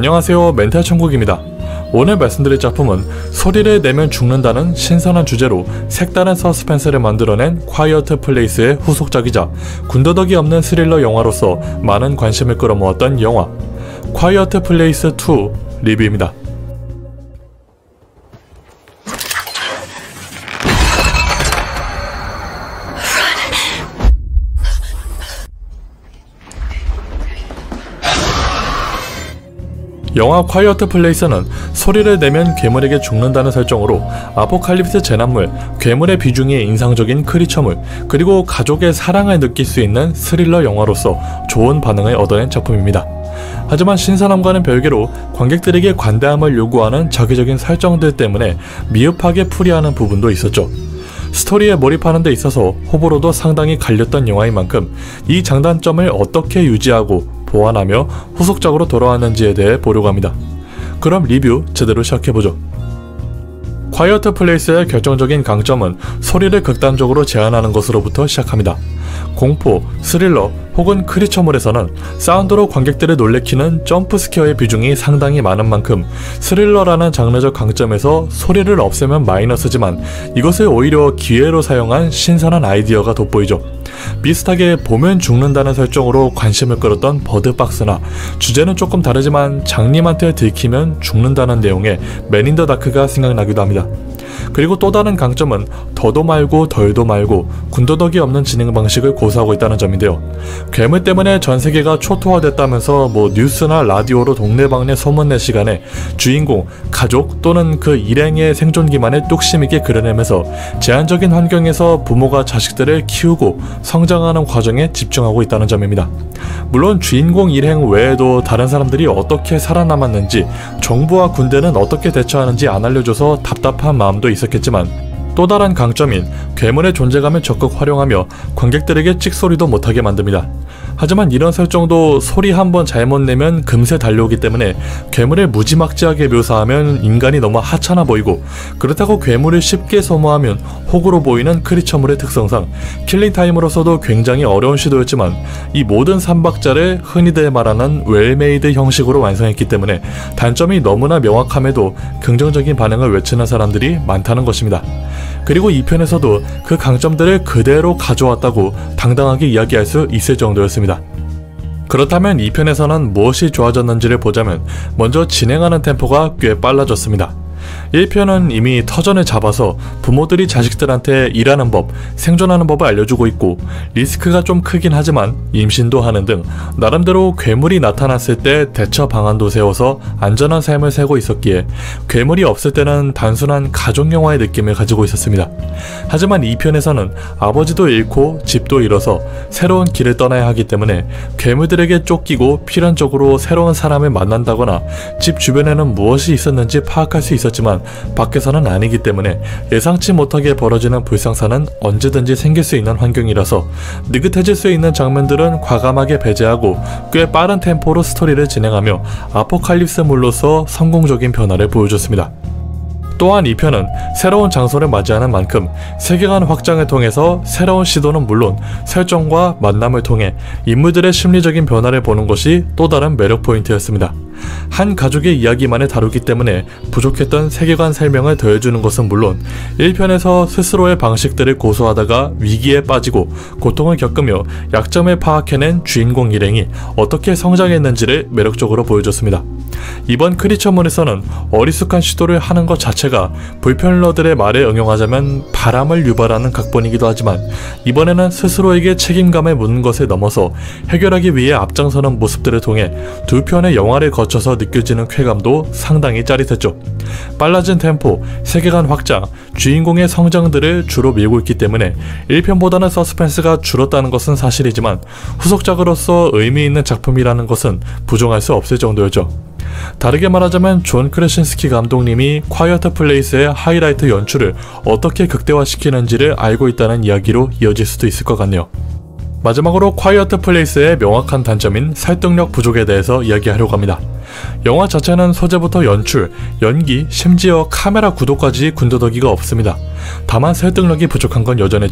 안녕하세요, 멘탈 천국입니다. 오늘 말씀드릴 작품은 소리를 내면 죽는다는 신선한 주제로 색다른 서스펜스를 만들어낸 콰이어트 플레이스의 후속작이자 군더더기 없는 스릴러 영화로서 많은 관심을 끌어모았던 영화 콰이어트 플레이스 2 리뷰입니다. 영화 콰이어트 플레이스는 소리를 내면 괴물에게 죽는다는 설정으로 아포칼립스 재난물, 괴물의 비중이 인상적인 크리처물, 그리고 가족의 사랑을 느낄 수 있는 스릴러 영화로서 좋은 반응을 얻어낸 작품입니다. 하지만 신선함과는 별개로 관객들에게 관대함을 요구하는 자기적인 설정들 때문에 미흡하게 풀이하는 부분도 있었죠. 스토리에 몰입하는 데 있어서 호불호도 상당히 갈렸던 영화인 만큼 이 장단점을 어떻게 유지하고 보완하며 후속작으로 돌아왔는지에 대해 보려고 합니다. 그럼 리뷰 제대로 시작해보죠. 콰이어트 플레이스의 결정적인 강점은 소리를 극단적으로 제한하는 것으로부터 시작합니다. 공포, 스릴러 혹은 크리처물에서는 사운드로 관객들을 놀래키는 점프 스퀘어의 비중이 상당히 많은 만큼 스릴러라는 장르적 강점에서 소리를 없애면 마이너스지만 이것을 오히려 기회로 사용한 신선한 아이디어가 돋보이죠. 비슷하게 보면 죽는다는 설정으로 관심을 끌었던 버드박스나 주제는 조금 다르지만 장님한테 들키면 죽는다는 내용의 맨 인 더 다크가 생각나기도 합니다. 그리고 또 다른 강점은 더도 말고 덜도 말고 군더더기 없는 진행 방식을 고수하고 있다는 점인데요. 괴물 때문에 전세계가 초토화됐다면서 뉴스나 라디오로 동네방네 소문낼 시간에 주인공, 가족 또는 그 일행의 생존 기만을 뚝심있게 그려내면서 제한적인 환경에서 부모가 자식들을 키우고 성장하는 과정에 집중하고 있다는 점입니다. 물론 주인공 일행 외에도 다른 사람들이 어떻게 살아남았는지, 정부와 군대는 어떻게 대처하는지 안 알려줘서 답답한 마음도 있었겠지만 또 다른 강점인 괴물의 존재감을 적극 활용하며 관객들에게 찍소리도 못하게 만듭니다. 하지만 이런 설정도 소리 한번 잘못 내면 금세 달려오기 때문에 괴물을 무지막지하게 묘사하면 인간이 너무 하찮아 보이고, 그렇다고 괴물을 쉽게 소모하면 호구로 보이는 크리처물의 특성상 킬링타임으로서도 굉장히 어려운 시도였지만 이 모든 삼박자를 흔히들 말하는 웰메이드 형식으로 완성했기 때문에 단점이 너무나 명확함에도 긍정적인 반응을 외치는 사람들이 많다는 것입니다. 그리고 2편에서도 그 강점들을 그대로 가져왔다고 당당하게 이야기할 수 있을 정도였습니다. 그렇다면 2편에서는 무엇이 좋아졌는지를 보자면 먼저 진행하는 템포가 꽤 빨라졌습니다. 1편은 이미 터전을 잡아서 부모들이 자식들한테 일하는 법, 생존하는 법을 알려주고 있고 리스크가 좀 크긴 하지만 임신도 하는 등 나름대로 괴물이 나타났을 때 대처 방안도 세워서 안전한 삶을 살고 있었기에 괴물이 없을 때는 단순한 가족영화의 느낌을 가지고 있었습니다. 하지만 2편에서는 아버지도 잃고 집도 잃어서 새로운 길을 떠나야 하기 때문에 괴물들에게 쫓기고 필연적으로 새로운 사람을 만난다거나 집 주변에는 무엇이 있었는지 파악할 수 있었지만 밖에서는 아니기 때문에 예상치 못하게 벌어지는 불상사는 언제든지 생길 수 있는 환경이라서 느긋해질 수 있는 장면들은 과감하게 배제하고 꽤 빠른 템포로 스토리를 진행하며 아포칼립스물로서 성공적인 변화를 보여줬습니다. 또한 2편은 새로운 장소를 맞이하는 만큼 세계관 확장을 통해서 새로운 시도는 물론 설정과 만남을 통해 인물들의 심리적인 변화를 보는 것이 또 다른 매력 포인트였습니다. 한 가족의 이야기만을 다루기 때문에 부족했던 세계관 설명을 더해주는 것은 물론 1편에서 스스로의 방식들을 고수하다가 위기에 빠지고 고통을 겪으며 약점을 파악해낸 주인공 일행이 어떻게 성장했는지를 매력적으로 보여줬습니다. 이번 크리처물에서는 어리숙한 시도를 하는 것 자체가 불편러들의 말에 응용하자면 바람을 유발하는 각본이기도 하지만 이번에는 스스로에게 책임감을 묻는 것을 넘어서 해결하기 위해 앞장서는 모습들을 통해 두 편의 영화를 거쳐서 느껴지는 쾌감도 상당히 짜릿했죠. 빨라진 템포, 세계관 확장, 주인공의 성장들을 주로 밀고 있기 때문에 1편보다는 서스펜스가 줄었다는 것은 사실이지만 후속작으로서 의미 있는 작품이라는 것은 부정할 수 없을 정도였죠. 다르게 말하자면 존 크레신스키 감독님이 콰이어트 플레이스의 하이라이트 연출을 어떻게 극대화시키는지를 알고 있다는 이야기로 이어질 수도 있을 것 같네요. 마지막으로 콰이어트 플레이스의 명확한 단점인 설득력 부족에 대해서 이야기하려고 합니다. 영화 자체는 소재부터 연출, 연기, 심지어 카메라 구도까지 군더더기가 없습니다. 다만 설득력이 부족한 건 여전했죠.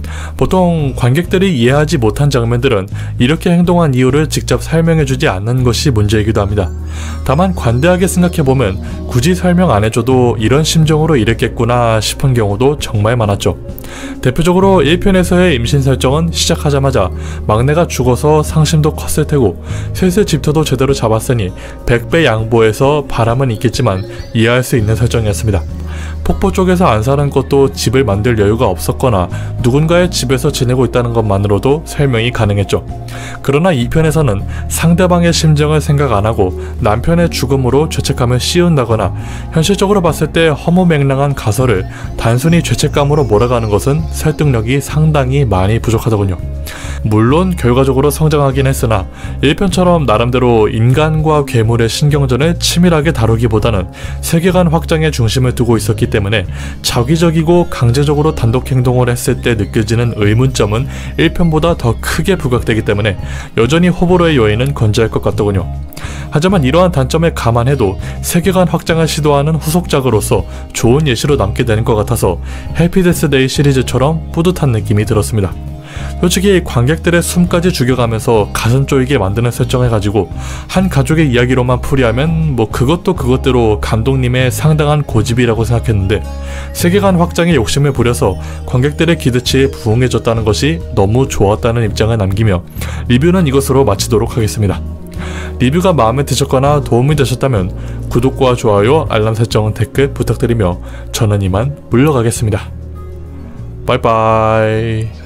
보통 관객들이 이해하지 못한 장면들은 이렇게 행동한 이유를 직접 설명해주지 않는 것이 문제이기도 합니다. 다만 관대하게 생각해보면 굳이 설명 안 해줘도 이런 심정으로 이랬겠구나 싶은 경우도 정말 많았죠. 대표적으로 1편에서의 임신 설정은 시작하자마자 막내가 죽어서 상심도 컸을 테고 슬슬 집터도 제대로 잡았으니 100배 양보해서 바람은 있겠지만 이해할 수 있는 설정이었습니다. 폭포 쪽에서 안 사는 것도 집을 만들 여유가 없었거나 누군가의 집에서 지내고 있다는 것만으로도 설명이 가능했죠. 그러나 2편에서는 상대방의 심정을 생각 안 하고 남편의 죽음으로 죄책감을 씌운다거나 현실적으로 봤을 때 허무맹랑한 가설을 단순히 죄책감으로 몰아가는 것은 설득력이 상당히 많이 부족하더군요. 물론 결과적으로 성장하긴 했으나 1편처럼 나름대로 인간과 괴물의 신경전을 치밀하게 다루기보다는 세계관 확장에 중심을 두고 있었기 때문에 자기적이고 강제적으로 단독 행동을 했을 때 느껴지는 의문점은 1편보다 더 크게 부각되기 때문에 여전히 호불호의 여인은 건재할 것 같더군요. 하지만 이러한 단점을 감안해도 세계관 확장을 시도하는 후속작으로서 좋은 예시로 남게 되는 것 같아서 해피데스데이 시리즈처럼 뿌듯한 느낌이 들었습니다. 솔직히 관객들의 숨까지 죽여가면서 가슴 쪼이게 만드는 설정을 가지고 한 가족의 이야기로만 풀이하면 뭐 그것도 그것대로 감독님의 상당한 고집이라고 생각했는데 세계관 확장에 욕심을 부려서 관객들의 기대치에 부응해줬다는 것이 너무 좋았다는 입장을 남기며 리뷰는 이것으로 마치도록 하겠습니다. 리뷰가 마음에 드셨거나 도움이 되셨다면 구독과 좋아요, 알람 설정, 댓글 부탁드리며 저는 이만 물러가겠습니다. 빠이빠이.